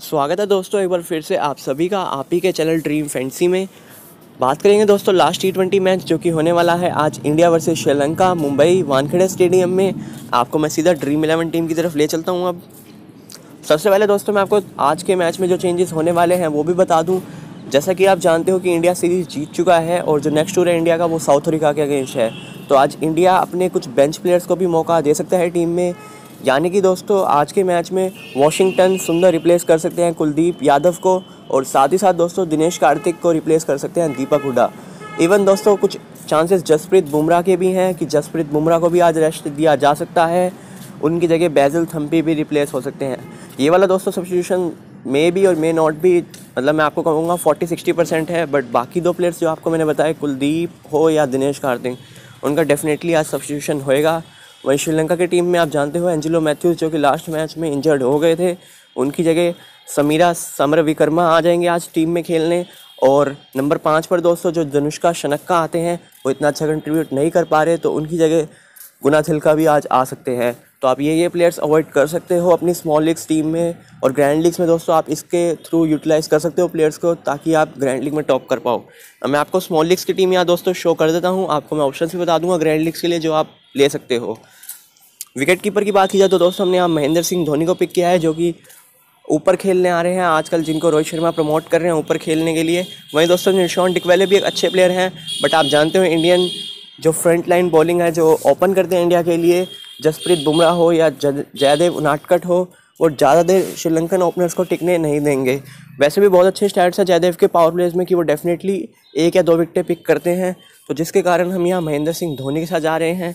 स्वागत है दोस्तों एक बार फिर से आप सभी का आप ही के चैनल ड्रीम फैंटेसी में। बात करेंगे दोस्तों लास्ट T20 मैच जो कि होने वाला है आज India versus Sri Lanka Mumbai Wankhede stadium में। आपको मैं सीधा ड्रीम 11 टीम की तरफ ले चलता हूं। अब सबसे पहले दोस्तों मैं आपको आज के मैच में जो चेंजेस होने वाले हैं वो भी बता दूं। जैसा कि आप जानते हो कि इंडिया सीरीज़ जीत चुका है और जो नेक्स्ट टूर है इंडिया का वो साउथ अफ्रीका के अगेंस्ट है। तो आज इंडिया अपने कुछ बेंच प्लेयर्स को भी मौका दे सकता है टीम में, यानी कि दोस्तों आज के मैच में वाशिंगटन सुंदर रिप्लेस कर सकते हैं कुलदीप यादव को, और साथ ही साथ दोस्तों दिनेश कार्तिक को रिप्लेस कर सकते हैं दीपक हुडा। इवन दोस्तों कुछ चांसेस जसप्रीत बुमराह के भी हैं कि जसप्रीत बुमराह को भी आज रेस्ट दिया जा सकता है, उनकी जगह बैजिल थम्पी भी रिप्लेस हो सकते हैं। ये वाला दोस्तों सब्स्टिट्यूशन मे भी और मे नॉट भी, मतलब मैं आपको कहूँगा 40-60% है, बट बाकी दो प्लेयर्स जो आपको मैंने बताया कुलदीप हो या दिनेश कार्तिक, उनका डेफिनेटली आज सब्स्टिट्यूशन होएगा। वहीं श्रीलंका की टीम में आप जानते हो एंजेलो मैथ्यूज जो कि लास्ट मैच में इंजर्ड हो गए थे, उनकी जगह समीरा समरविकर्मा आ जाएंगे आज टीम में खेलने। और नंबर 5 पर दोस्तों जो धनुष्का शनक्का आते हैं वो इतना अच्छा कंट्रीब्यूट नहीं कर पा रहे, तो उनकी जगह गुनाथिलका भी आज आ सकते हैं। तो आप ये प्लेयर्स अवॉइड कर सकते हो अपनी स्मॉल लीग्स टीम में, और ग्रैंड लीग्स में दोस्तों आप इसके थ्रू यूटिलाइज़ कर सकते हो प्लेयर्स को, ताकि आप ग्रैंड लीग में टॉप कर पाओ। अब मैं आपको स्मॉल लीग्स की टीम यहाँ दोस्तों शो कर देता हूँ, आपको मैं ऑप्शन भी बता दूंगा ग्रैंड लीग्स के लिए जो आप ले सकते हो। विकेट कीपर की बात की जाए तो दोस्तों हमने यहाँ महेंद्र सिंह धोनी को पिक किया है, जो कि ऊपर खेलने आ रहे हैं आजकल, जिनको रोहित शर्मा प्रमोट कर रहे हैं ऊपर खेलने के लिए। वहीं दोस्तों निशान डिकवेले भी एक अच्छे प्लेयर हैं, बट आप जानते हो इंडियन जो फ्रंट लाइन बॉलिंग है जो ओपन करते हैं इंडिया के लिए, जसप्रीत बुमराह हो या जयदेव उनादकट हो, वो ज़्यादा देर श्रीलंकन ओपनर्स को टिकने नहीं देंगे। वैसे भी बहुत अच्छे स्टैट्स हैं जयदेव के पावर प्लेज में कि वो डेफिनेटली 1 या 2 विकेटें पिक करते हैं, तो जिसके कारण हम यहाँ महेंद्र सिंह धोनी के साथ जा रहे हैं।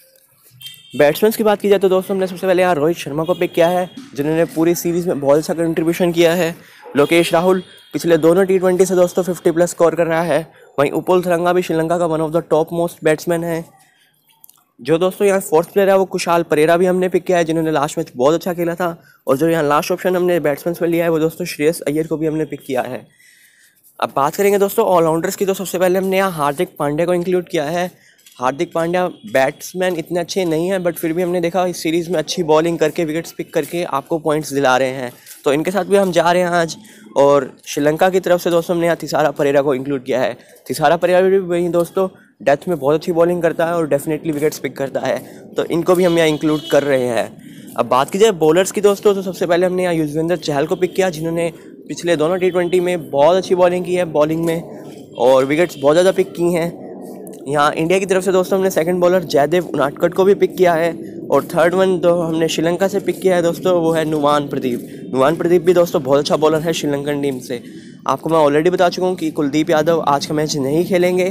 बैट्समैन की बात की जाए तो दोस्तों हमने सबसे पहले यहाँ रोहित शर्मा को पिक किया है, जिन्होंने पूरी सीरीज़ में बहुत अच्छा कंट्रीब्यूशन किया है। लोकेश राहुल पिछले दोनों T20 से दोस्तों 50+ स्कोर कर रहा है। वहीं उपुल थरंगा भी श्रीलंका का one of the top most batsman है। जो दोस्तों यहाँ 4th प्लेयर है वो कुशाल परेरा भी हमने पिक किया है, जिन्होंने लास्ट मैच बहुत अच्छा खेला था। और जो यहाँ लास्ट ऑप्शन हमने बैट्समैन में लिया है वो दोस्तों श्रेयस अय्यर को भी हमने पिक किया है। अब बात करेंगे दोस्तों ऑलराउंडर्स की, तो सबसे पहले हमने यहाँ हार्दिक पांड्या को इंक्लूड किया है। हार्दिक पांड्या बैट्समैन इतने अच्छे नहीं हैं, बट फिर भी हमने देखा इस सीरीज़ में अच्छी बॉलिंग करके विकेट्स पिक करके आपको पॉइंट्स दिला रहे हैं, तो इनके साथ भी हम जा रहे हैं आज। और श्रीलंका की तरफ से दोस्तों हमने यहाँ थिसारा परेरा को इंक्लूड किया है। थिसारा परेरा भी वहीं दोस्तों डेथ में बहुत अच्छी बॉलिंग करता है और डेफिनेटली विकेट्स पिक करता है, तो इनको भी हम यहाँ इंक्लूड कर रहे हैं। अब बात की जाए बॉलर्स की दोस्तों, तो सबसे पहले हमने यहाँ युजवेंद्र चहल को पिक किया, जिन्होंने पिछले दोनों T20 में बहुत अच्छी बॉलिंग की है बॉलिंग में, और विकेट्स बहुत ज़्यादा पिक की हैं। यहाँ इंडिया की तरफ से दोस्तों हमने सेकंड बॉलर जयदेव उनादकट को भी पिक किया है, और थर्ड वन तो हमने श्रीलंका से पिक किया है दोस्तों, वो है नुवान प्रदीप। नुवान प्रदीप भी दोस्तों बहुत अच्छा बॉलर है श्रीलंकन टीम से। आपको मैं ऑलरेडी बता चुका हूँ कि कुलदीप यादव आज का मैच नहीं खेलेंगे,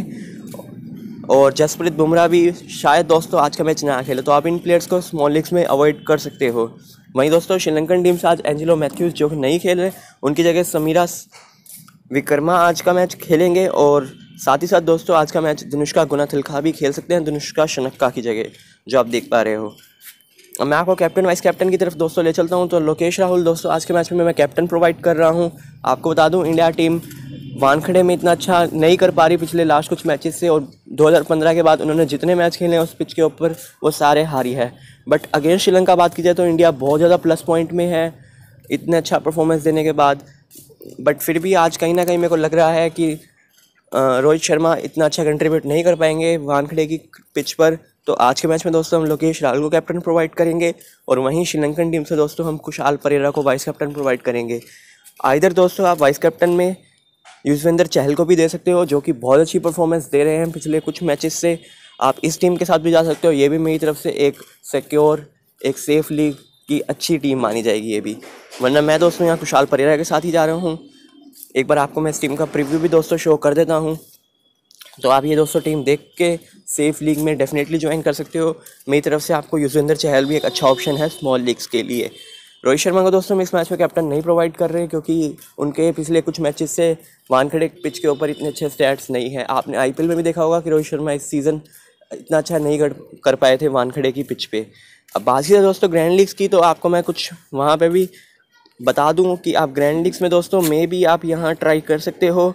और जसप्रीत बुमराह भी शायद दोस्तों आज का मैच ना खेले, तो आप इन प्लेयर्स को स्मॉल लीग्स में अवॉइड कर सकते हो। वहीं दोस्तों श्रीलंकन टीम से आज एंजेलो मैथ्यूज जो नहीं खेल रहे, उनकी जगह समीरा विकर्मा आज का मैच खेलेंगे, और साथ ही साथ दोस्तों आज का मैच धनुष्का गुनाथिलका भी खेल सकते हैं धनुष्का शनक्का की जगह, जो आप देख पा रहे हो। अब मैं आपको कैप्टन वाइस कैप्टन की तरफ दोस्तों ले चलता हूं, तो लोकेश राहुल दोस्तों आज के मैच में मैं कैप्टन प्रोवाइड कर रहा हूं। आपको बता दूं इंडिया टीम वानखेड़े में इतना अच्छा नहीं कर पा रही पिछले लास्ट कुछ मैचेस से, और 2015 के बाद उन्होंने जितने मैच खेले हैं उस पिच के ऊपर वो सारे हारी है। बट अगेंस्ट श्रीलंका बात की जाए तो इंडिया बहुत ज़्यादा प्लस पॉइंट में है इतने अच्छा परफॉर्मेंस देने के बाद। बट फिर भी आज कहीं ना कहीं मेरे को लग रहा है कि रोहित शर्मा इतना अच्छा कंट्रीब्यूट नहीं कर पाएंगे वानखेड़े की पिच पर, तो आज के मैच में दोस्तों हम लोकेश राहुल को कैप्टन प्रोवाइड करेंगे, और वहीं श्रीलंकन टीम से दोस्तों हम कुशाल परेरा को वाइस कैप्टन प्रोवाइड करेंगे। आइदर दोस्तों आप वाइस कैप्टन में युजवेंद्र चहल को भी दे सकते हो, जो कि बहुत अच्छी परफॉर्मेंस दे रहे हैं पिछले कुछ मैचेस से। आप इस टीम के साथ भी जा सकते हो, ये भी मेरी तरफ से एक सिक्योर एक सेफ लीग की अच्छी टीम मानी जाएगी ये भी। वरना मैं दोस्तों यहाँ कुशाल परेरा के साथ ही जा रहा हूँ। एक बार आपको मैं इस टीम का प्रीव्यू भी दोस्तों शो कर देता हूँ, तो आप ये दोस्तों टीम देख के सेफ लीग में डेफिनेटली ज्वाइन कर सकते हो। मेरी तरफ से आपको युजवेंद्र चहल भी एक अच्छा ऑप्शन है स्मॉल लीग्स के लिए। रोहित शर्मा को दोस्तों हम इस मैच में कैप्टन नहीं प्रोवाइड कर रहे, क्योंकि उनके पिछले कुछ मैचेस से वानखेड़े पिच के ऊपर इतने अच्छे स्टैट्स नहीं है। आपने IPL में भी देखा होगा कि रोहित शर्मा इस सीज़न इतना अच्छा नहीं कर पाए थे वानखेड़े की पिच पे। अब बात की दोस्तों ग्रैंड लीग्स की, तो आपको मैं कुछ वहाँ पे भी बता दूँ कि आप ग्रैंड लीग्स में दोस्तों में भी आप यहाँ ट्राई कर सकते हो।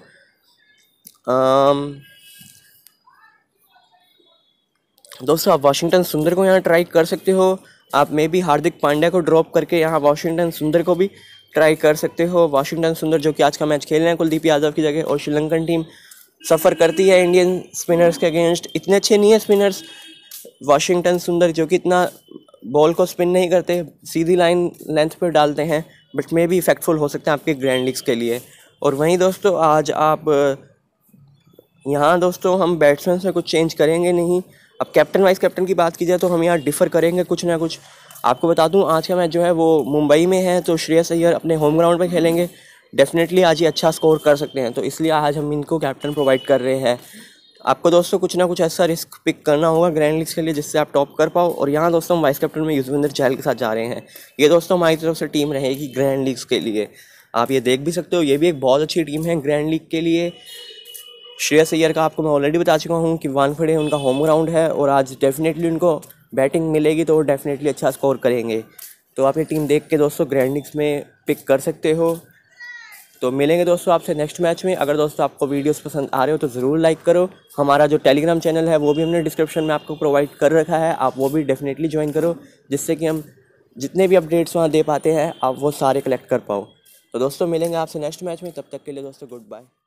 दोस्तों आप वाशिंगटन सुंदर को यहाँ ट्राई कर सकते हो। आप मे भी हार्दिक पांड्या को ड्रॉप करके यहाँ वाशिंगटन सुंदर को भी ट्राई कर सकते हो। वाशिंगटन सुंदर जो कि आज का मैच खेल रहे हैं कुलदीप यादव की जगह, और श्रीलंकन टीम सफ़र करती है इंडियन स्पिनर्स के अगेंस्ट। इतने अच्छे नहीं है स्पिनर्स वाशिंगटन सुंदर, जो कि इतना बॉल को स्पिन नहीं करते, सीधी लाइन लेंथ पर डालते हैं, बट मे भी इफेक्टफुल हो सकते हैं आपके ग्रैंड लीग्स के लिए। और वहीं दोस्तों आज आप यहाँ दोस्तों हम बैट्समैन से कुछ चेंज करेंगे नहीं। अब कैप्टन वाइस कैप्टन की बात की जाए तो हम यहाँ डिफ़र करेंगे कुछ ना कुछ। आपको बता दूँ आज का मैच जो है वो मुंबई में है, तो श्रेयस अय्यर अपने होम ग्राउंड पे खेलेंगे। डेफिनेटली आज ये अच्छा स्कोर कर सकते हैं, तो इसलिए आज हम इनको कैप्टन प्रोवाइड कर रहे हैं। आपको दोस्तों कुछ ना कुछ ऐसा रिस्क पिक करना होगा ग्रैंड लीग्स के लिए जिससे आप टॉप कर पाओ। और यहाँ दोस्तों हम वाइस कैप्टन में युजवेंद्र चहल के साथ जा रहे हैं। ये दोस्तों हमारी तरफ से टीम रहेगी ग्रैंड लीग्स के लिए। आप ये देख भी सकते हो, ये भी एक बहुत अच्छी टीम है ग्रैंड लीग के लिए। श्रेयस अय्यर का आपको मैं ऑलरेडी बता चुका हूँ कि वानखेड़े उनका होम ग्राउंड है, और आज डेफिनेटली उनको बैटिंग मिलेगी तो वो डेफिनेटली अच्छा स्कोर करेंगे। तो आप ये टीम देख के दोस्तों ग्रैंड लीग्स में पिक कर सकते हो। तो मिलेंगे दोस्तों आपसे नेक्स्ट मैच में। अगर दोस्तों आपको वीडियोस पसंद आ रहे हो तो ज़रूर लाइक करो। हमारा जो टेलीग्राम चैनल है वो भी हमने डिस्क्रिप्शन में आपको प्रोवाइड कर रखा है, आप वो भी डेफिनेटली ज्वाइन करो, जिससे कि हम जितने भी अपडेट्स वहाँ दे पाते हैं आप वो सारे कलेक्ट कर पाओ। तो दोस्तों मिलेंगे आपसे नेक्स्ट मैच में, तब तक के लिए दोस्तों गुड बाय।